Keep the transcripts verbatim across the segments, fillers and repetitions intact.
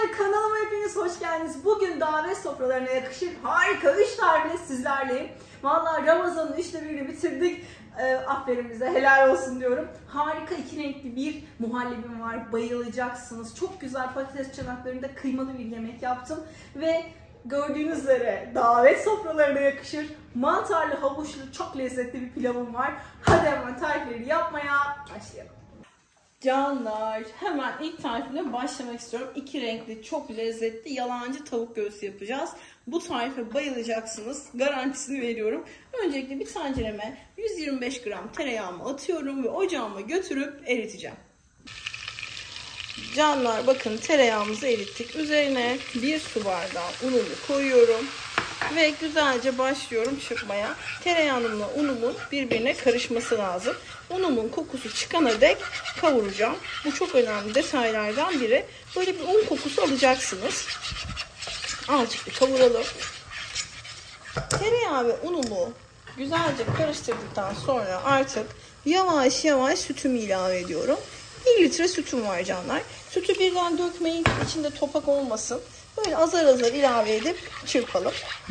Canlar, kanalıma hepiniz hoş geldiniz. Bugün davet sofralarına yakışır harika üç tarifle sizlerleyim. Vallahi Ramazan'ın üçte birini bitirdik. E, aferin bize, helal olsun diyorum. Harika iki renkli bir muhallebim var. Bayılacaksınız. Çok güzel patates çanaklarında kıymalı bir yemek yaptım. Ve gördüğünüz üzere davet sofralarına yakışır mantarlı, havuçlu, çok lezzetli bir pilavım var. Hadi hemen tarifleri yapmaya başlayalım. Canlar, hemen ilk tarifine başlamak istiyorum. İki renkli, çok lezzetli yalancı tavuk göğsü yapacağız. Bu tarife bayılacaksınız. Garantisini veriyorum. Öncelikle bir tencereme yüz yirmi beş gram tereyağımı atıyorum ve ocağıma götürüp eriteceğim. Canlar, bakın tereyağımızı erittik. Üzerine bir su bardağı unumu koyuyorum. Ve güzelce başlıyorum çırpmaya. Tereyağımla unumun birbirine karışması lazım. Unumun kokusu çıkana dek kavuracağım. Bu çok önemli detaylardan biri. Böyle bir un kokusu alacaksınız. Azıcık bir kavuralım. Tereyağı ve unumu güzelce karıştırdıktan sonra artık yavaş yavaş sütümü ilave ediyorum. bir litre sütüm var canlar. Sütü birden dökmeyin, içinde topak olmasın. Böyle azar azar ilave edip çırpalım.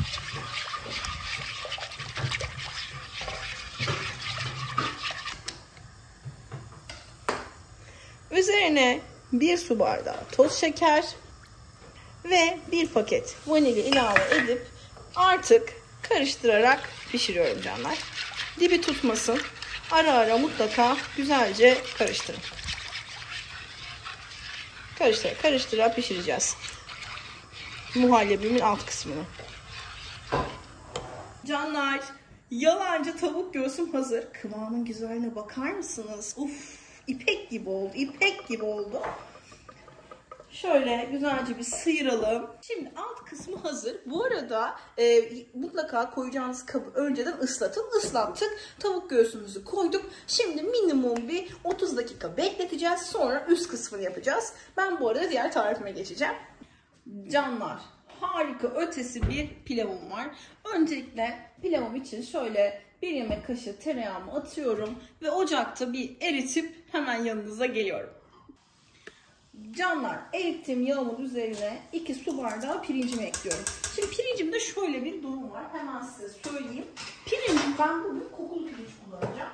Üzerine bir su bardağı toz şeker ve bir paket vanilya ilave edip artık karıştırarak pişiriyorum canlar. Dibi tutmasın. Ara ara mutlaka güzelce karıştırın. Karıştıra karıştıra pişireceğiz muhallebimin alt kısmını. Canlar, yalancı tavuk göğsüm hazır. Kıvamın güzelliğine bakar mısınız? Uf, ipek gibi oldu. İpek gibi oldu. Şöyle güzelce bir sıyıralım. Şimdi alt kısmı hazır. Bu arada e, mutlaka koyacağınız kabı önceden ıslatın. Islattık. Tavuk göğsümüzü koyduk. Şimdi minimum bir otuz dakika bekleteceğiz. Sonra üst kısmını yapacağız. Ben bu arada diğer tarifime geçeceğim. Canlar, harika ötesi bir pilavım var. Öncelikle pilavım için şöyle bir yemek kaşığı tereyağımı atıyorum ve ocakta bir eritip hemen yanınıza geliyorum. Canlar, erittiğim yağımın üzerine iki su bardağı pirincimi ekliyorum. Şimdi pirincimde şöyle bir durum var. Hemen size söyleyeyim. Pirincim, ben bugün kokulu pirinç kullanacağım.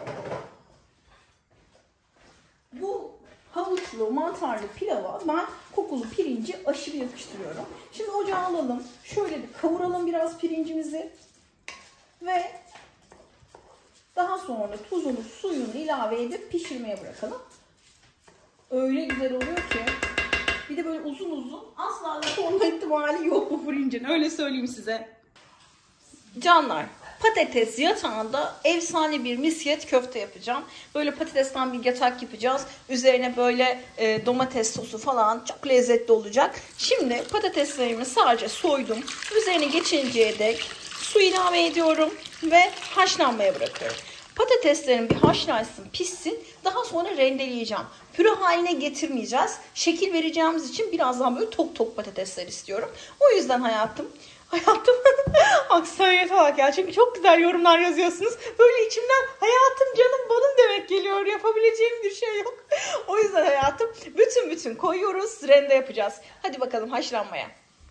Bu havuçlu, mantarlı pilava ben kokulu pirinci aşırı yakıştırıyorum. Şimdi ocağa alalım. Şöyle bir kavuralım biraz pirincimizi. Ve daha sonra tuzunu, suyunu ilave edip pişirmeye bırakalım. Öyle güzel oluyor ki. Bir de böyle uzun uzun, asla olma ihtimali yok bu pirincin. Öyle söyleyeyim size. Canlar, patates yatağında efsane bir misket köfte yapacağım. Böyle patatesten bir yatak yapacağız. Üzerine böyle e, domates sosu falan, çok lezzetli olacak. Şimdi patateslerimi sadece soydum. Üzerine geçinceye dek su ilave ediyorum ve haşlanmaya bırakıyorum. Patateslerim bir haşlansın, pişsin. Daha sonra rendeleyeceğim. Püre haline getirmeyeceğiz. Şekil vereceğimiz için birazdan böyle tok tok patatesler istiyorum. O yüzden hayatım, hayatım, aksiyonete bak ya. Çünkü çok güzel yorumlar yazıyorsunuz. Böyle içimden hayatım, canım, balım demek geliyor. Yapabileceğim bir şey yok. O yüzden hayatım, bütün bütün koyuyoruz. Rende yapacağız. Hadi bakalım haşlanmaya.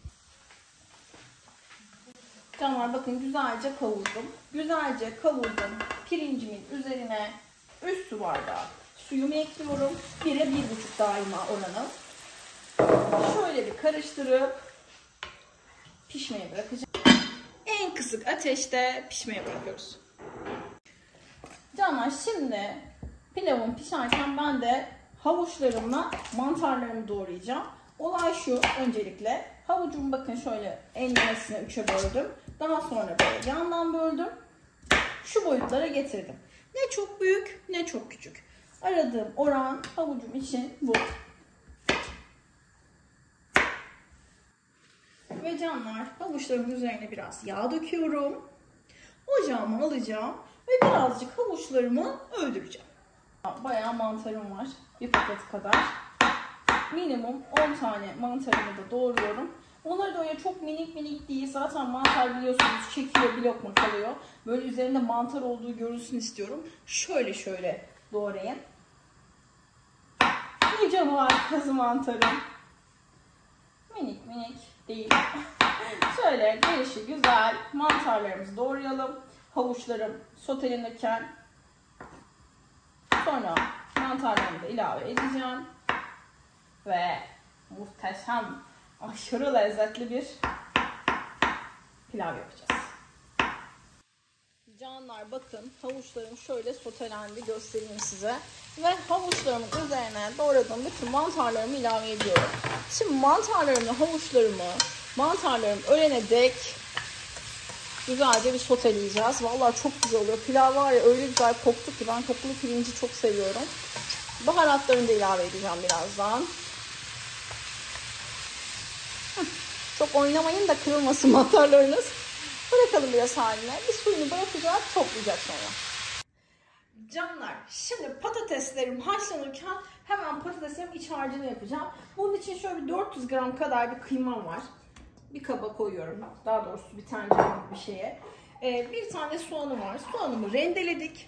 Tamam, bakın güzelce kavurdum. Güzelce kavurdum. Pirincimin üzerine üst su bardağı suyumu ekliyorum. Bire bir buçuk daima oranı. Şöyle bir karıştırıp pişmeye bırakacağım. En kısık ateşte pişmeye bırakıyoruz. Canlar, şimdi pilavım pişerken ben de havuçlarımla mantarlarımı doğrayacağım. Olay şu, öncelikle havucumu bakın şöyle enlemesine üçe böldüm. Daha sonra böyle yandan böldüm. Şu boyutlara getirdim. Ne çok büyük ne çok küçük. Aradığım oran havucum için bu. Ve canlar, havuçlarımın üzerine biraz yağ döküyorum. Ocağıma alacağım ve birazcık havuçlarımı öldüreceğim. Bayağı mantarım var. Bir paket kadar. Minimum on tane mantarımı da doğruyorum. Onları da öyle çok minik minik değil. Zaten mantar biliyorsunuz çekiyor, bir lokma kalıyor. Böyle üzerinde mantar olduğu görülsün istiyorum. Şöyle şöyle doğrayın. Ne canavar kazı mantarım. minik değil. Şöyle gelişi güzel mantarlarımızı doğrayalım. Havuçlarım sotelenirken sonra mantarlarımı da ilave edeceğim. Ve muhteşem, aşırı lezzetli bir pilav yapacağız. Canlar bakın, havuçlarım şöyle sotelendi, göstereyim size. Ve havuçlarımın üzerine doğradığım bütün mantarlarımı ilave ediyorum. Şimdi mantarlarımla havuçlarımı, mantarlarım ölene dek güzelce bir soteleyeceğiz. Vallahi çok güzel oluyor. Pilav var ya öyle güzel koktu ki, ben kokulu pirinci çok seviyorum. Baharatlarını da ilave edeceğim birazdan. Çok oynamayın da kırılmasın mantarlarınız. Bırakalım biraz haline. Bir suyunu bırakacak, toplayacak sonra. Canlar, şimdi patateslerim haşlanırken hemen patateslerim iç harcını yapacağım. Bunun için şöyle bir dört yüz gram kadar bir kıymam var. Bir kaba koyuyorum. Daha doğrusu bir tencere gibi bir şeye. Ee, bir tane soğanım var. Soğanımı rendeledik.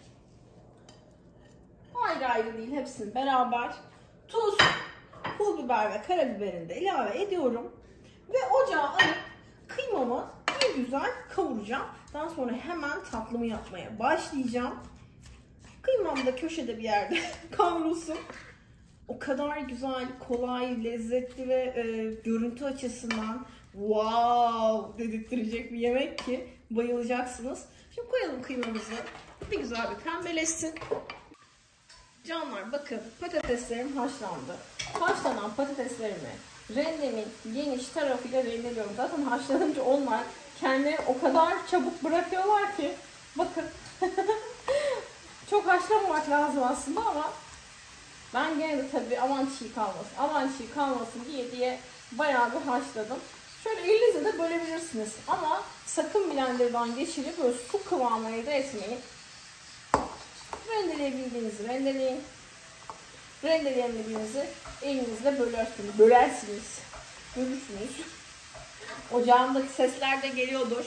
Ayrı ayrı değil, hepsini beraber. Tuz, pul biber ve karabiberini de ilave ediyorum. Ve ocağa alıp kıymamı bir güzel kavuracağım. Daha sonra hemen tatlımı yapmaya başlayacağım. Kıymam da köşede bir yerde kavrulsun. O kadar güzel, kolay, lezzetli ve e, görüntü açısından wow dedirttirecek bir yemek ki bayılacaksınız. Şimdi koyalım kıymamızı. Bir güzel bir pembeleşsin. Canlar bakın, patateslerim haşlandı. Haşlanan patateslerimi rendemin geniş tarafıyla rendeliyorum. Zaten haşlanınca onlar kendini o kadar çabuk bırakıyorlar ki. Bakın. Çok haşlanmamak lazım aslında ama ben gene de tabii aman çiğ kalmasın, aman çiğ kalmasın diye diye bayağı bir haşladım. Şöyle elinizle de bölebilirsiniz ama sakın blenderdan geçirip böyle su kıvamı elde etmeyin. Rendeleyebildiğinizi rendeleyin. Rendeleyemediğinizi elinizle bölersiniz. Bölersiniz. Bölürsünüz. Ocağımdaki sesler de geliyordur.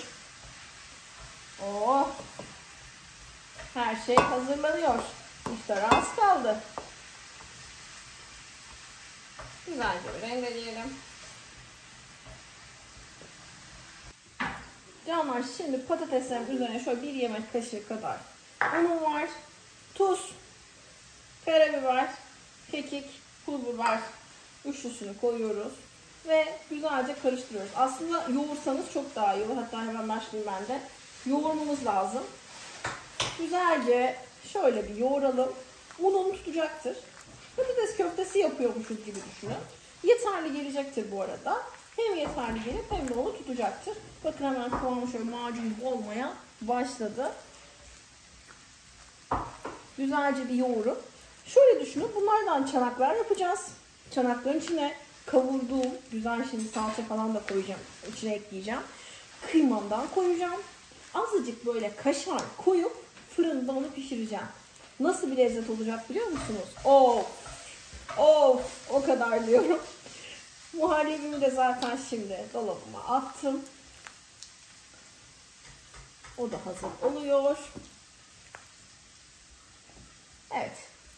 Oh! Her şey hazırlanıyor. İftara az kaldı. Güzelce rendeleyelim. Canlar, şimdi patateslerin üzerine şöyle bir yemek kaşığı kadar unum var. Tuz, karabiber, kekik, pul biber üçlüsünü koyuyoruz. Ve güzelce karıştırıyoruz. Aslında yoğursanız çok daha iyi olur. Hatta hemen başlayayım ben de. Yoğurmamız lazım. Güzelce şöyle bir yoğuralım. Ununu tutacaktır. Patates köftesi yapıyormuşuz gibi düşünün. Yeterli gelecektir bu arada. Hem yeterli gelip hem de onu tutacaktır. Bakın hemen kıvamı şöyle macun gibi olmaya başladı. Güzelce bir yoğurun. Şöyle düşünün, bunlardan çanaklar yapacağız. Çanakların içine kavurduğum, güzel şimdi salça falan da koyacağım. İçine ekleyeceğim. Kıymamdan koyacağım. Azıcık böyle kaşar koyup fırında onu pişireceğim. Nasıl bir lezzet olacak biliyor musunuz? Of! Of! O kadar diyorum. Muhallebimi de zaten şimdi dolabıma attım. O da hazır oluyor. Evet.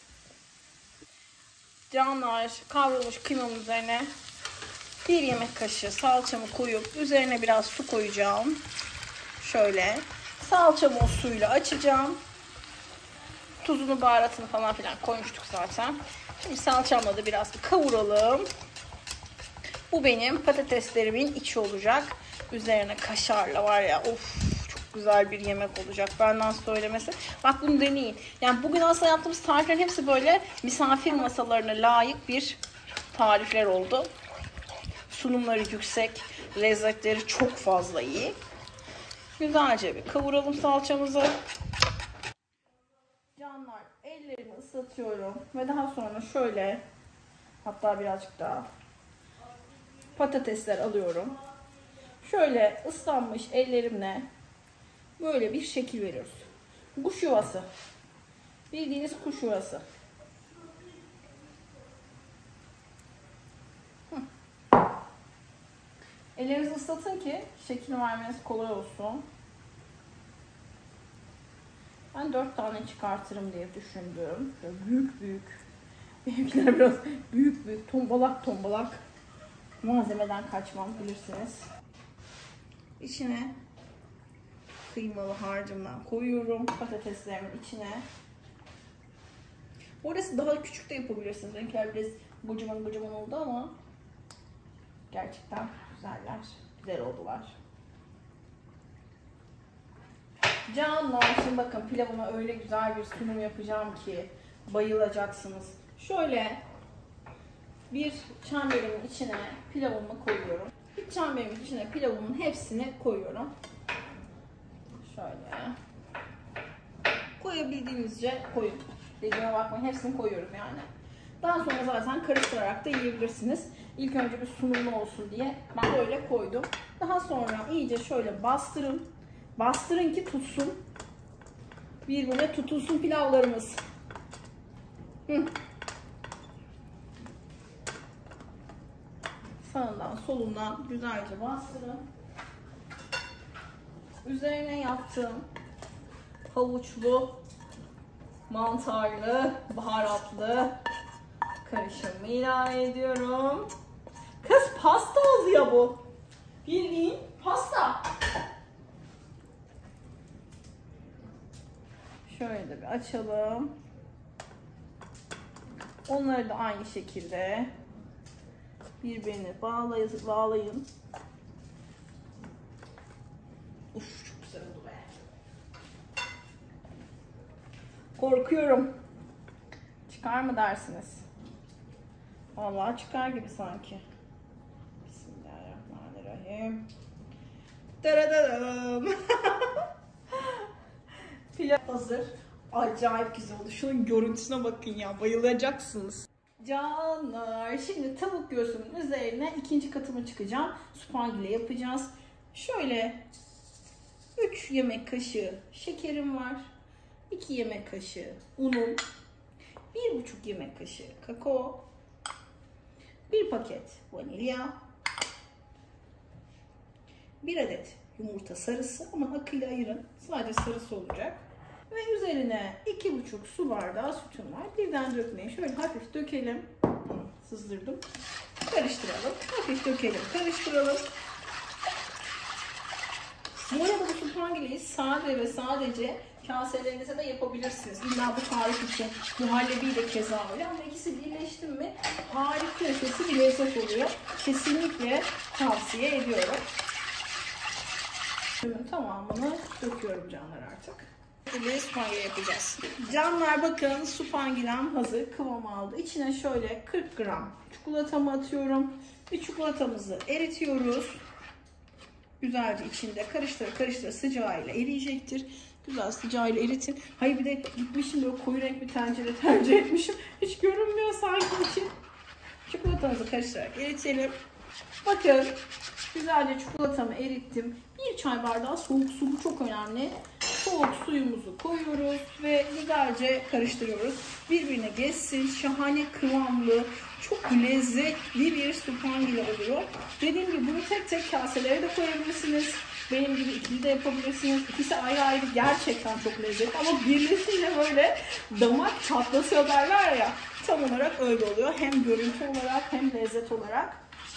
Canlar, kavrulmuş kıymamın üzerine bir yemek kaşığı salçamı koyup üzerine biraz su koyacağım. Şöyle salçamı o suyla açacağım. Tuzunu, baharatını falan filan koymuştuk zaten. Şimdi salçamla da biraz kavuralım. Bu benim patateslerimin içi olacak. Üzerine kaşarla var ya, of, çok güzel bir yemek olacak. Benden söylemesi. Bak bunu deneyin. Yani bugün aslında yaptığımız tariflerin hepsi böyle misafir masalarına layık bir tarifler oldu. Sunumları yüksek, lezzetleri çok fazla iyi. Güzelce bir kavuralım salçamızı. Canlar, ellerimi ıslatıyorum ve daha sonra şöyle, hatta birazcık daha patatesler alıyorum. Şöyle ıslanmış ellerimle böyle bir şekil veriyoruz. Kuş yuvası. Bildiğiniz kuş yuvası. Ellerinizi ıslatın ki şekil vermeniz kolay olsun. Ben dört tane çıkartırım diye düşündüm. Böyle büyük büyük. Benimkiler biraz büyük büyük, tombalak tombalak. Malzemeden kaçmam, bilirsiniz. İçine kıymalı harcımdan koyuyorum. Patateslerimin içine. Orası daha küçük de yapabilirsiniz. Benimkiler biraz kocaman kocaman oldu ama gerçekten güzeller. Güzel oldular. Canlar, şimdi bakın pilavıma öyle güzel bir sunum yapacağım ki bayılacaksınız. Şöyle bir çemberimin içine pilavımı koyuyorum. Bir çemberimin içine pilavımın hepsini koyuyorum. Şöyle koyabildiğinizce koyun. Dediğime bakmayın, hepsini koyuyorum yani. Daha sonra zaten karıştırarak da yiyebilirsiniz. İlk önce bir sunumlu olsun diye ben böyle koydum. Daha sonra iyice şöyle bastırın. Bastırın ki tutsun. Birbirine tutulsun pilavlarımız. Hı. Sağından solundan güzelce bastırın. Üzerine yaptığım havuçlu, mantarlı, baharatlı karışımı ilave ediyorum. Kız pasta oldu ya bu. Bildiğin pasta. Şöyle de bir açalım. Onları da aynı şekilde birbirine bağlayın. bağlayın. Uf, çok güzel oldu be. Korkuyorum. Çıkar mı dersiniz? Vallahi çıkar gibi sanki. Bismillahirrahmanirrahim. Daradadam. Pilav hazır. Acayip güzel oldu. Şunun görüntüsüne bakın ya. Bayılacaksınız. Canlar. Şimdi tavuk göğsümün üzerine ikinci katımı çıkacağım. Supangile yapacağız. Şöyle üç yemek kaşığı şekerim var. iki yemek kaşığı unum. bir buçuk yemek kaşığı kakao. bir paket vanilya. bir adet yumurta sarısı, ama akıyla ayırın. Sadece sarısı olacak. Ve üzerine iki buçuk su bardağı sütüm var. Birden dökmeyin. Şöyle hafif dökelim. Sızdırdım. Karıştıralım. Hafif dökelim. Karıştıralım. Bu arada bu supangileyi sade ve sadece kaselerinize de yapabilirsiniz. İlla bu tarif için muhallebi de keza öyle, ama ikisi birleşti mi harika ötesi bir lezzet oluyor. Kesinlikle tavsiye ediyorum. Ürünün tamamını döküyorum canlar artık. Şimdi supangile yapacağız. Canlar bakın, supangilem hazır, kıvam aldı. İçine şöyle kırk gram çikolatamı atıyorum. Bir çikolatamızı eritiyoruz. Güzelce içinde karıştır karıştır, sıcağıyla eriyecektir. Güzel sıcağıyla eritin. Hayır, bir de gitmişim böyle koyu renk bir tencere tercih etmişim. Hiç görünmüyor sanki için. Çikolatamızı karıştırarak eritelim. Bakın güzelce çikolatamı erittim. Bir çay bardağı soğuk su, bu çok önemli. Soğuk suyumuzu koyuyoruz ve güzelce karıştırıyoruz. Birbirine geçsin. Şahane kıvamlı, çok lezzetli bir supangile oluyor. Dediğim gibi bunu tek tek kaselere de koyabilirsiniz. Benim gibi ikili de yapabilirsiniz. İkisi ayrı ayrı gerçekten çok lezzetli, ama birleşince böyle damak çatlasıyor derler ya. Tam olarak öyle oluyor. Hem görüntü olarak hem lezzet olarak.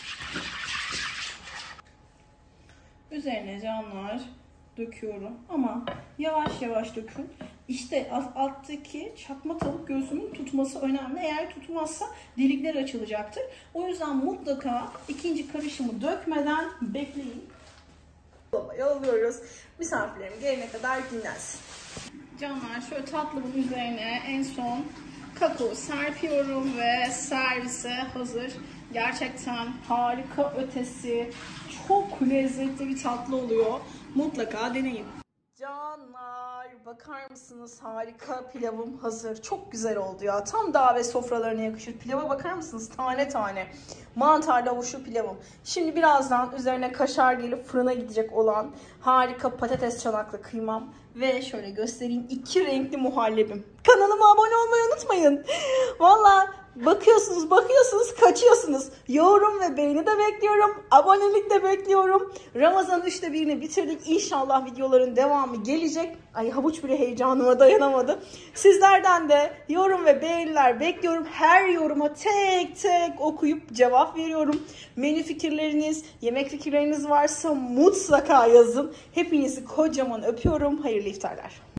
Üzerine canlar döküyorum, ama yavaş yavaş dökün. İşte alttaki çakma tavuk göğsümün tutması önemli. Eğer tutmazsa delikler açılacaktır. O yüzden mutlaka ikinci karışımı dökmeden bekleyin. Yolluyoruz. Misafirlerim gelene kadar dinlensin. Canlar, şöyle tatlımın üzerine en son kakao serpiyorum ve servise hazır. Gerçekten harika ötesi, çok lezzetli bir tatlı oluyor. Mutlaka deneyin. Canlar, bakar mısınız, harika pilavım hazır. Çok güzel oldu ya. Tam davet sofralarına yakışır. Pilava bakar mısınız? Tane tane. Mantarlı havuçlu pilavım. Şimdi birazdan üzerine kaşar gelip fırına gidecek olan harika patates çanaklı kıymam. Ve şöyle göstereyim, iki renkli muhallebim. Kanalıma abone olmayı unutmayın. Valla Bakıyorsunuz, bakıyorsunuz, kaçıyorsunuz. Yorum ve beğeni de bekliyorum. Abonelik de bekliyorum. Ramazan üçte birini bitirdik. İnşallah videoların devamı gelecek. Ay havuç bile heyecanıma dayanamadı. Sizlerden de yorum ve beğeniler bekliyorum. Her yoruma tek tek okuyup cevap veriyorum. Menü fikirleriniz, yemek fikirleriniz varsa mutlaka yazın. Hepinizi kocaman öpüyorum. Hayırlı iftarlar.